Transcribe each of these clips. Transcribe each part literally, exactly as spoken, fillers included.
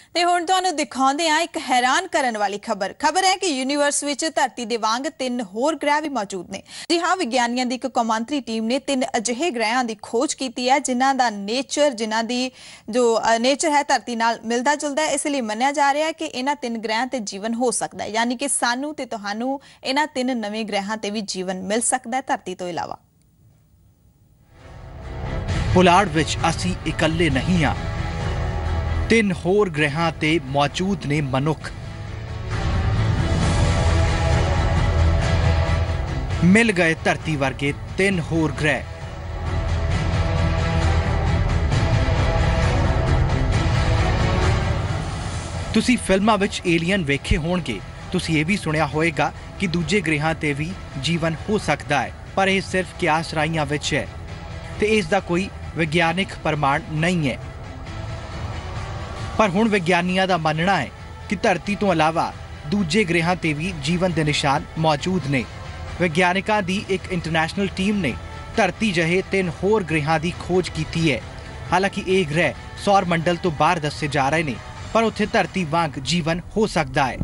ਤੇ ਹੁਣ ਤੁਹਾਨੂੰ ਦਿਖਾਉਂਦੇ ਆ ਇੱਕ ਹੈਰਾਨ ਕਰਨ ਵਾਲੀ ਖਬਰ ਖਬਰ ਹੈ ਕਿ ਯੂਨੀਵਰਸ ਵਿੱਚ ਧਰਤੀ ਦੇ ਵਾਂਗ ਤਿੰਨ ਹੋਰ ਗ੍ਰਹਿ ਵੀ ਮੌਜੂਦ ਨੇ। ਜੀ ਹਾਂ, ਵਿਗਿਆਨੀਆਂ ਦੀ ਇੱਕ ਕੌਮਾਂਤਰੀ ਟੀਮ ਨੇ ਤਿੰਨ ਅਜਿਹੇ ਗ੍ਰਹਿਾਂ ਦੀ ਖੋਜ ਕੀਤੀ ਹੈ ਜਿਨ੍ਹਾਂ ਦਾ ਨੇਚਰ ਜਿਨ੍ਹਾਂ ਦੀ ਜੋ ਨੇਚਰ ਹੈ ਧਰਤੀ ਨਾਲ ਮਿਲਦਾ ਜੁਲਦਾ ਹੈ। ਇਸ ਲਈ ਮੰਨਿਆ ਜਾ ਰਿਹਾ ਹੈ ਕਿ ਇਹਨਾਂ ਤਿੰਨ ਗ੍ਰਹਿਾਂ ਤੇ ਜੀਵਨ ਹੋ ਸਕਦਾ ਹੈ, ਯਾਨੀ ਕਿ ਸਾਨੂੰ ਤੇ ਤੁਹਾਨੂੰ ਇਹਨਾਂ ਤਿੰਨ ਨਵੇਂ ਗ੍ਰਹਿਾਂ ਤੇ ਵੀ ਜੀਵਨ ਮਿਲ ਸਕਦਾ ਹੈ ਧਰਤੀ ਤੋਂ ਇਲਾਵਾ। ਪੁਲਾੜ ਵਿੱਚ ਅਸੀਂ ਇਕੱਲੇ ਨਹੀਂ ਹਾਂ, ਤਿੰਨ ਹੋਰ ਗ੍ਰਹਿਾਂ ਤੇ ਮੌਜੂਦ ਨੇ ਮਨੁੱਖ। ਮਿਲ ਗਏ ਧਰਤੀ ਵਰਗੇ ਤਿੰਨ ਹੋਰ ਗ੍ਰਹਿ। ਤੁਸੀਂ ਫਿਲਮਾਂ ਵਿੱਚ ਏਲੀਅਨ ਵੇਖੇ ਹੋਣਗੇ, ਤੁਸੀਂ ਇਹ ਵੀ ਸੁਣਿਆ ਹੋਵੇਗਾ ਕਿ ਦੂਜੇ ਗ੍ਰਹਿਾਂ ਤੇ ਵੀ ਜੀਵਨ ਹੋ ਸਕਦਾ ਹੈ, ਪਰ ਇਹ ਸਿਰਫ ਕਿਆਸ ਰਾਈਆਂ ਵਿੱਚ ਹੈ ਤੇ ਇਸ ਦਾ ਕੋਈ ਵਿਗਿਆਨਿਕ ਪ੍ਰਮਾਣ ਨਹੀਂ ਹੈ। ਪਰ ਹੁਣ ਵਿਗਿਆਨੀਆਂ ਦਾ ਮੰਨਣਾ ਹੈ ਕਿ ਧਰਤੀ ਤੋਂ ਇਲਾਵਾ ਦੂਜੇ ਗ੍ਰਹਿਾਂ ਤੇ ਵੀ ਜੀਵਨ ਦੇ ਨਿਸ਼ਾਨ ਮੌਜੂਦ ਨੇ। ਵਿਗਿਆਨਿਕਾਂ ਦੀ ਇੱਕ ਇੰਟਰਨੈਸ਼ਨਲ ਟੀਮ ਨੇ ਧਰਤੀ ਜਿਹੇ ਤਿੰਨ ਹੋਰ ਗ੍ਰਹਿਾਂ ਦੀ ਖੋਜ ਕੀਤੀ ਹੈ। ਹਾਲਾਂਕਿ ਇਹ ਗ੍ਰਹਿ ਸੌਰ ਮੰਡਲ ਤੋਂ ਬਾਹਰ ਦੱਸੇ ਜਾ ਰਹੇ ਨੇ, ਪਰ ਉੱਥੇ ਧਰਤੀ ਵਾਂਗ ਜੀਵਨ ਹੋ ਸਕਦਾ ਹੈ।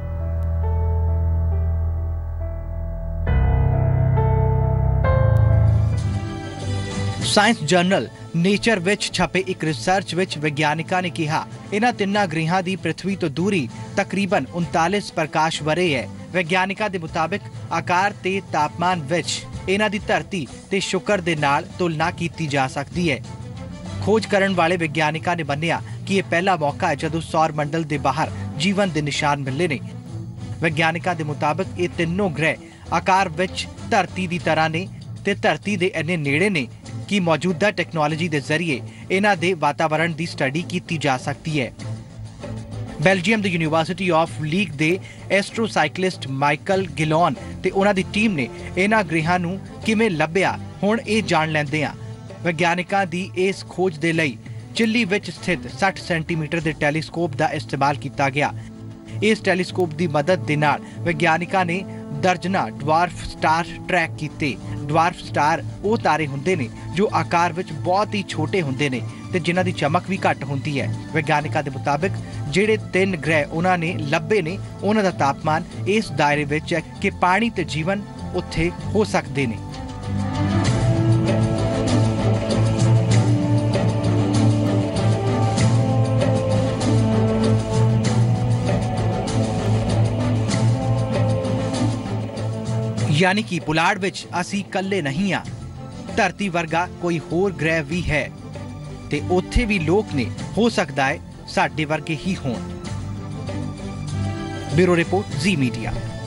ਸਾਇੰਸ ਜਰਨਲ ਨੇਚਰ ਵਿੱਚ ਛਪੇ ਇੱਕ ਰਿਸਰਚ ਵਿੱਚ ਵਿਗਿਆਨਿਕਾਂ ਨੇ ਕਿਹਾ ਇਹਨਾਂ ਤਿੰਨਾਂ ਗ੍ਰਹਿਾਂ ਦੀ ਪ੍ਰਿਥਵੀ ਤੋਂ ਦੂਰੀ ਤਕਰੀਬਨ ਉਨਤਾਲੀਸ ਪ੍ਰਕਾਸ਼ ਵਰ੍ਹੇ ਹੈ। ਵਿਗਿਆਨਿਕਾਂ ਦੇ ਮੁਤਾਬਿਕ ਆਕਾਰ ਤੇ ਤਾਪਮਾਨ ਵਿੱਚ ਇਹਨਾਂ ਦੀ ਧਰਤੀ ਤੇ ਸ਼ੁੱਕਰ ਦੇ ਨਾਲ ਤੁਲਨਾ ਕੀਤੀ ਜਾ ਸਕਦੀ ਹੈ। ਖੋਜ ਕਰਨ ਵਾਲੇ ਵਿਗਿਆਨਿਕਾਂ ਨੇ ਮੰਨਿਆ ਕਿ ਇਹ ਪਹਿਲਾ ਮੌਕਾ ਹੈ ਜਦੋਂ ਸੌਰ ਮੰਡਲ ਦੇ ਬਾਹਰ ਜੀਵਨ ਦੇ ਨਿਸ਼ਾਨ ਮਿਲੇ ਨੇ। ਵਿਗਿਆਨਿਕਾਂ ਦੇ ਮੁਤਾਬਿਕ ਇਹ ਤਿੰਨੋਂ ਗ੍ਰਹਿ ਆਕਾਰ ਵਿੱਚ ਧਰਤੀ ਦੀ ਤਰ੍ਹਾਂ ਨੇ ਤੇ ਧਰਤੀ ਦੇ ਇੰਨੇ ਨੇੜੇ ਨੇ ਕਿ ਮੌਜੂਦਾ ਟੈਕਨੋਲੋਜੀ ਦੇ ਜ਼ਰੀਏ ਇਹਨਾਂ ਦੇ ਵਾਤਾਵਰਣ ਦੀ ਸਟੱਡੀ ਕੀਤੀ ਜਾ ਸਕਦੀ ਹੈ। ਬੈਲਜੀਅਮ ਦੀ ਯੂਨੀਵਰਸਿਟੀ ਆਫ ਲੀਗ ਦੇ ਐਸਟ੍ਰੋਸਾਈਕਲਿਸਟ ਮਾਈਕਲ ਗਿਲੋਨ ਤੇ ਉਹਨਾਂ ਦੀ ਟੀਮ ਨੇ ਇਹਨਾਂ ਗ੍ਰਹਿਾਂ ਨੂੰ ਕਿਵੇਂ ਲੱਭਿਆ, ਹੁਣ ਇਹ ਜਾਣ ਲੈਂਦੇ ਹਾਂ। ਵਿਗਿਆਨਿਕਾਂ ਦੀ ਇਸ ਖੋਜ ਦੇ ਲਈ ਚਿਲੀ ਵਿੱਚ ਸਥਿਤ ਸੱਠ ਸੈਂਟੀਮੀਟਰ ਦੇ ਟੈਲੀਸਕੋਪ ਦਾ ਇਸਤੇਮਾਲ ਕੀਤਾ ਗਿਆ। ਇਸ ਟੈਲੀਸਕੋਪ ਦੀ ਮਦਦ ਦੇ ਨਾਲ ਵਿਗਿਆਨਿਕਾਂ ਨੇ ਦਰਜਨਾਂ ਡਵਾਰਫ ਸਟਾਰ ਟਰੈਕ ਕੀਤੇ। ਡਵਾਰਫ ਸਟਾਰ ਉਹ ਤਾਰੇ ਹੁੰਦੇ ਨੇ ਜੋ ਆਕਾਰ ਵਿੱਚ ਬਹੁਤ ਹੀ ਛੋਟੇ ਹੁੰਦੇ ਨੇ ਤੇ ਜਿਨ੍ਹਾਂ ਦੀ ਚਮਕ ਵੀ ਘੱਟ ਹੁੰਦੀ ਹੈ। ਵਿਗਿਆਨਿਕਾਂ ਦੇ ਮੁਤਾਬਿਕ ਜਿਹੜੇ ਤਿੰਨ ਗ੍ਰਹਿ ਉਹਨਾਂ ਨੇ ਲੱਭੇ ਨੇ ਉਹਨਾਂ ਦਾ ਤਾਪਮਾਨ ਇਸ ਦਾਇਰੇ ਵਿੱਚ ਹੈ ਕਿ ਪਾਣੀ ਤੇ ਜੀਵਨ ਉੱਥੇ ਹੋ ਸਕਦੇ ਨੇ। यानी कि पुलाड़ विच असी कल्ले नहीं हाँ, धरती वर्गा कोई होर ग्रह भी है ते उत्थे भी लोग ने हो सकता है साडे वर्गे ही होण। Bureau report Zee media.